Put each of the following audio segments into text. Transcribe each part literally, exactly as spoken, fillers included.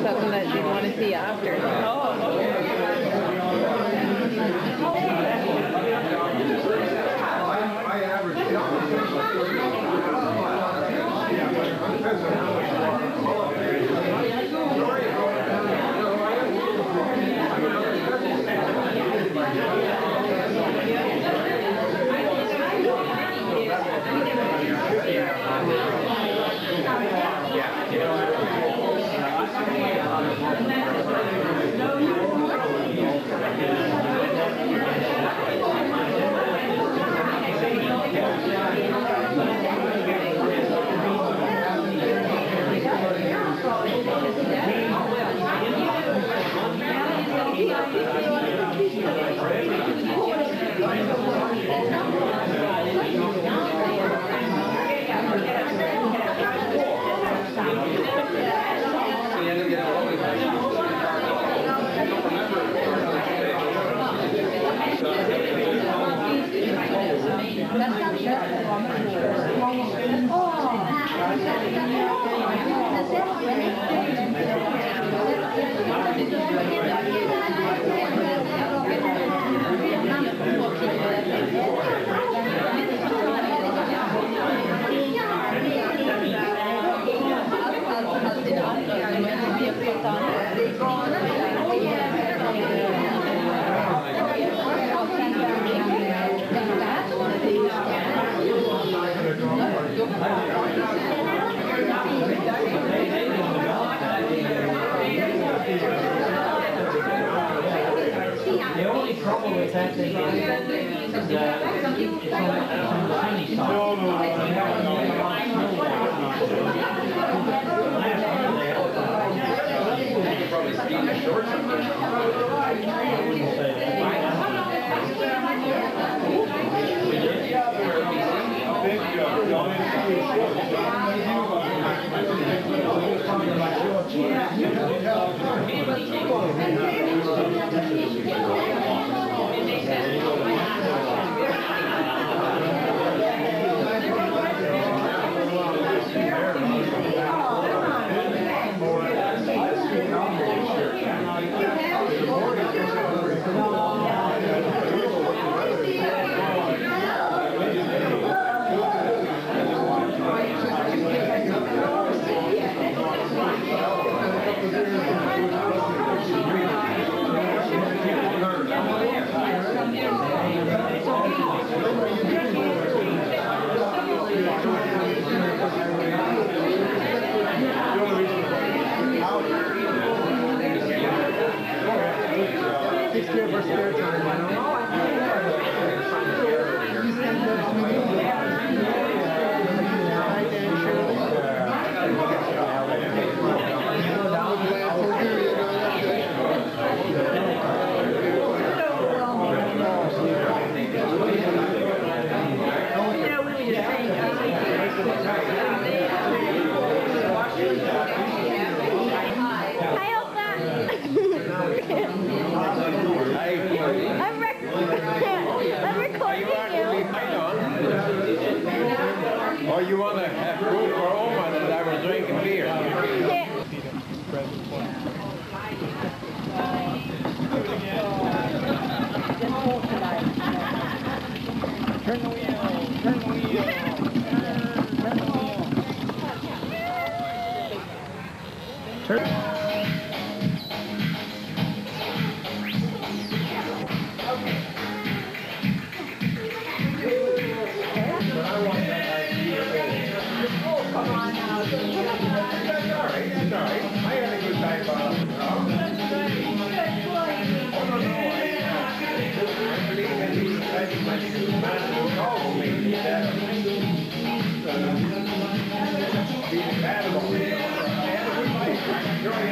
something that you'd want to see after. Oh, The only trouble with that thing is that it's on the sunny side. No, no, You probably ski in the shorts somewhere. Or you want to have food for Oma that I was drinking beer? Yeah. turn the wheel, turn the wheel, turn the wheel. Turn. You're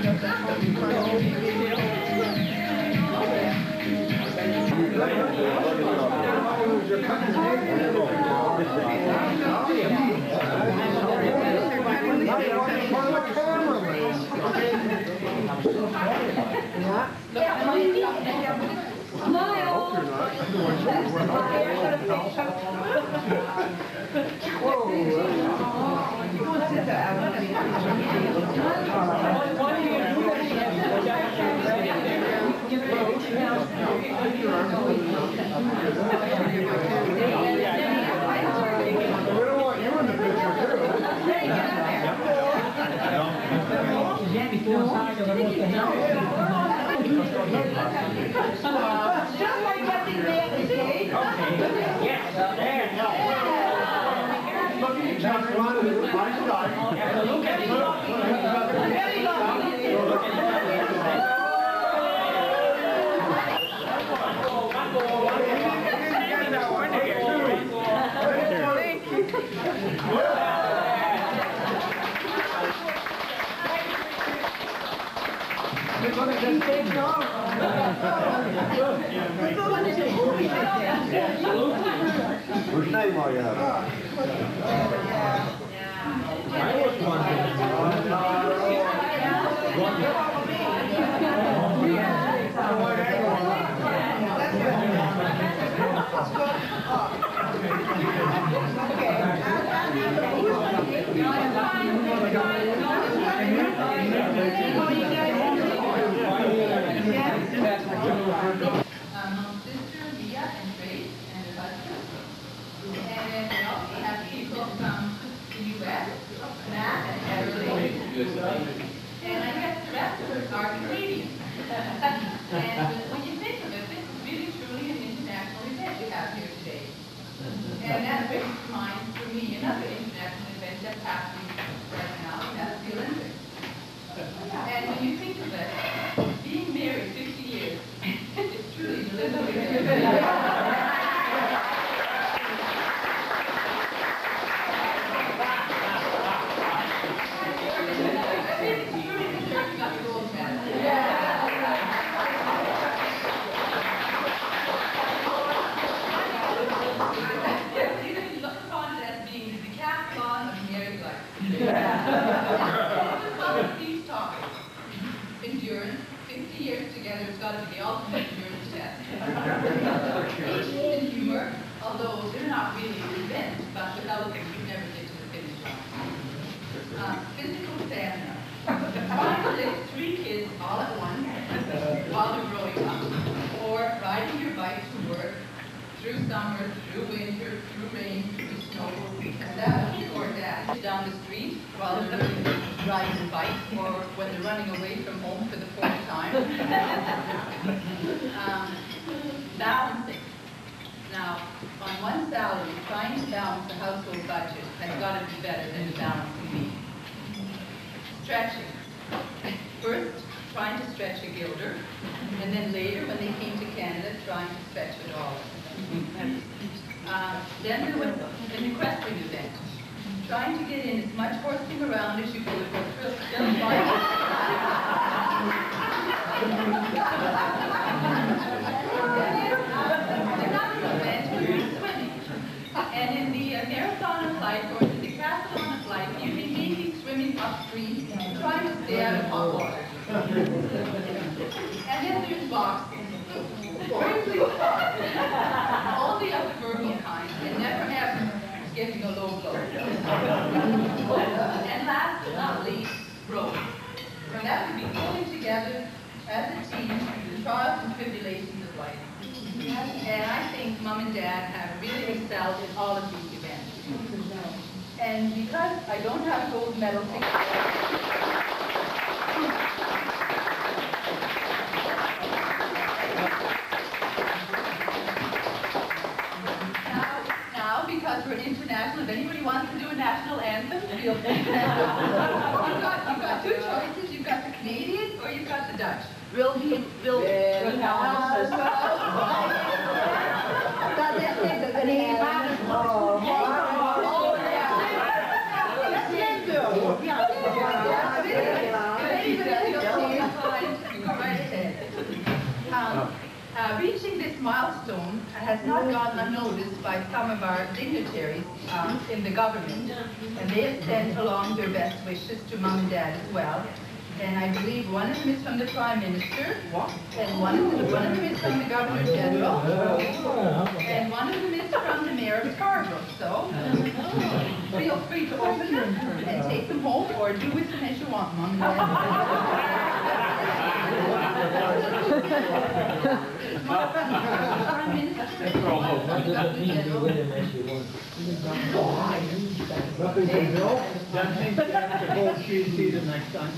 Which name are you having? And I guess the rest of us are Canadian. And when you think of it, this is really truly an international event we have here today. And that brings to mind for me another international event that's happening right now, and that's the Olympics. And when you think of it, being married fifty years is truly an Olympic event. Endurance, fifty years together, it's got to be the ultimate endurance test. Patience and humor, although they're not really events, but without them, you never get to the finish line. Uh, physical stamina. Trying to lift three kids all at once while they're growing up, or riding your bike to work through summer, through winter, through rain, through snow, and that kid or dad down the street while they're learning to ride their bike, or when they're running away from home for the fourth time. um, balancing. Now, on one salary, trying to balance the household budget has got to be better than the balancing me. Stretching. First, trying to stretch a guilder, and then later, when they came to Canada, trying to stretch a dollar. Uh, then there was an equestrian event, trying to get in as much horsing around as you could with thrill Another event was swimming. And in the uh, marathon of life or the decathlon of life, you can mainly swimming upstream, trying to stay out of hot water. And then there's boxing. All the other verbal kinds, and never ever giving a low blow. And last but not least, rowing. And that would be pulling together as a team through the trials and tribulations of life. And I think Mom and Dad have really excelled in all of these events. And because I don't have a gold medal ticket, because we're international, if anybody wants to do a national anthem, feel free. You've got, you've got two choices. You've got the Canadian or you've got the Dutch. Real, real, real. has not gone unnoticed by some of our dignitaries um, in the government, and they have sent along their best wishes to Mom and Dad as well. And I believe one of them is from the Prime Minister, and one of them, one of them is from the Governor General, and one of them is from the Mayor of Scarborough. So feel free to open them and take them home, or do with them as you want, Mom and Dad. Prime Minister and one from the Governor General. Nothing to do. That means you have to hold cheese season next time.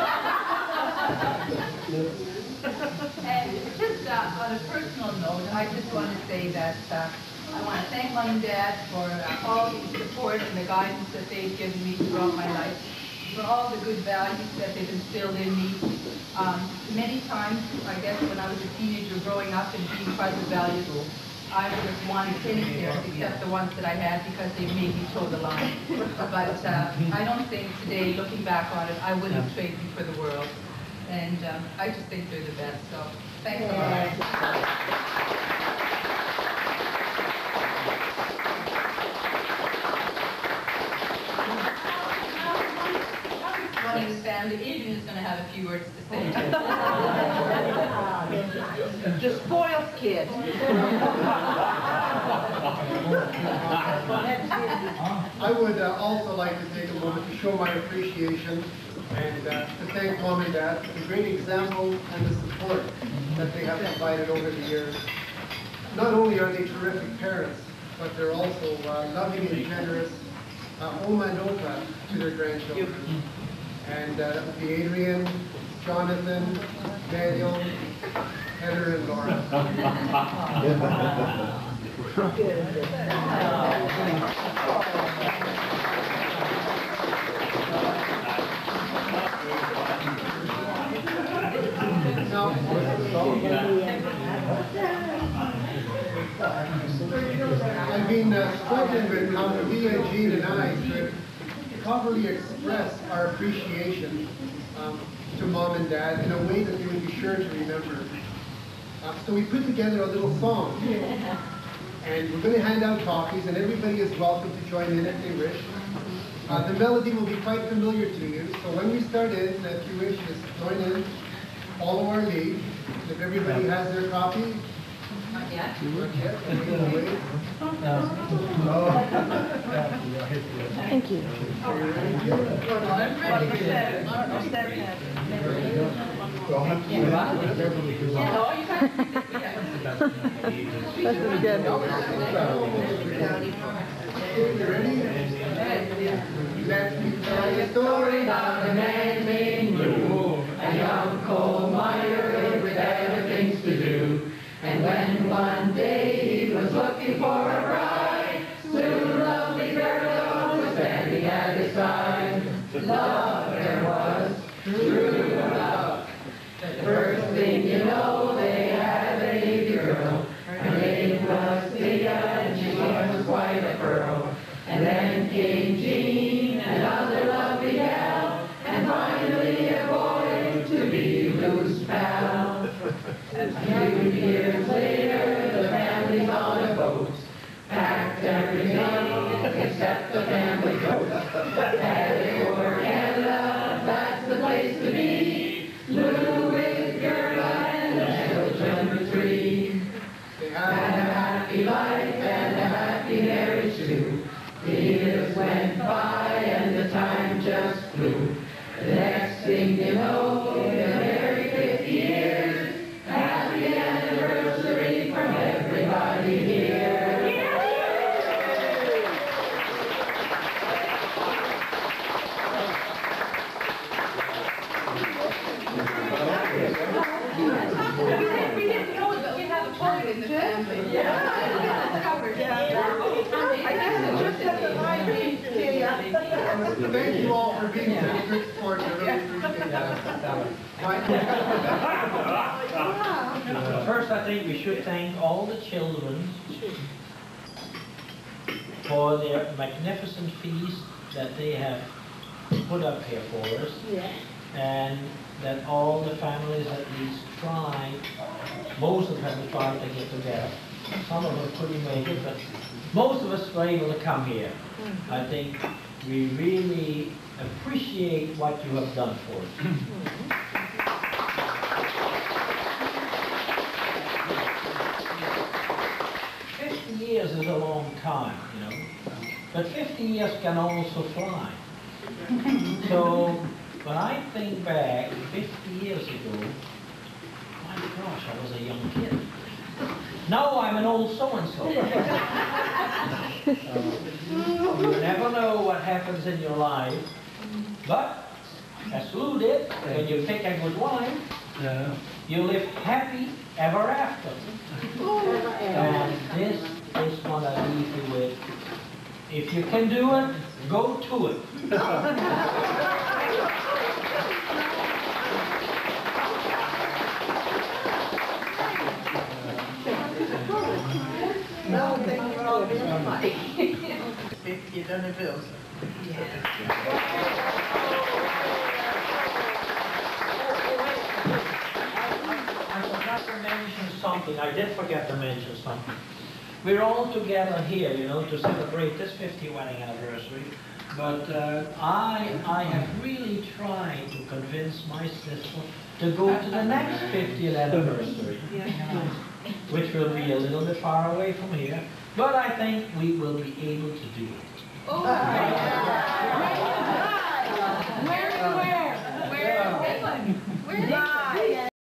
And just uh, on a personal note, I just want to say that uh, I want to thank Mom and Dad for uh, all the support and the guidance that they've given me throughout my life, for all the good values that they've instilled in me. Um, many times, I guess, when I was a teenager growing up and being quite rebellious, I would have wanted any parents except the ones that I had because they made me toe the line. But uh, I don't think today, looking back on it, I wouldn't trade them for the world. And um, I just think they're the best. So thanks a lot. One in his family, Adrian is going to have a few words to say. The spoiled kid. I would uh, also like to take a moment to show my appreciation and uh, to thank Mom and Dad for the great example and the support that they have provided over the years. Not only are they terrific parents, but they're also uh, loving and generous uh, Oma and Opa to their grandchildren. And uh, the Adrian, Jonathan, Daniel, Heather, and Laura. Now, I've been uh, struggling with how Leah, Jean, and I could properly express our appreciation um, to Mom and Dad in a way that they would be sure to remember. Uh, so we put together a little song. And we're going to hand out copies, and everybody is welcome to join in if they wish. Uh, the melody will be quite familiar to you, so when we start in, if you wish, just join in, follow our lead. If everybody has their copy, Not yet. not yet, we're going to wait. Thank you. Are you ready? This is good. You ready? Let me tell you a story about a man named Lou, a young coal miner with better things to do. And when one day he was looking for a bride, Lou, lovely Gerta, was standing at his side. Love there was, true love. The first thing you know, they had a baby girl. Her name was Leah, and she was quite a pearl. And then came Jean, another lovely gal, and finally a boy to be Lou's pal. A few years later, the family's on a boat, packed everything except the family goat. Headed for Canada, that's the place to be. Lou with Gerta and the children were three. They had a happy life and a happy marriage too. The years went by and the time just flew. The next thing you know, they're married fifty years. Happy anniversary from everybody here. We didn't know it, but we have a poet in the family. Yeah. Covered. Thank you all for being such good sports. I really appreciate that. First, I think we should thank all the children for their magnificent feast that they have put up here for us. Yeah. And that all the families at least tried, most of them tried to get together. some of us couldn't make it, but most of us were able to come here. I think we really appreciate what you have done for us. Fifty years is a long time, you know, but fifty years can also fly. So when I think back fifty years ago, my gosh, I was a young kid. Now I'm an old so-and-so. uh, you never know what happens in your life, but as Lou did, when you pick a good wife, Yeah. you live happy ever after. And this is what I leave you with. If you can do it, go to it. No, thank you for all being funny. Fifty, done it, Bill. I forgot to mention something. I did forget to mention something. We're all together here, you know, to celebrate this fiftieth wedding anniversary. But uh, I, I have really tried to convince my sister to go to the next fiftieth anniversary, which will be a little bit far away from here. But I think we will be able to do it. Oh, Where, where? Where? where? Where? Bye.